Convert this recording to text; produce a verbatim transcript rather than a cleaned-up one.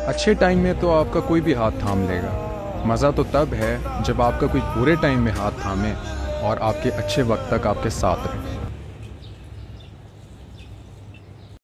अच्छे टाइम में तो आपका कोई भी हाथ थाम लेगा। मज़ा तो तब है जब आपका कोई बुरे टाइम में हाथ थामे और आपके अच्छे वक्त तक आपके साथ रहे।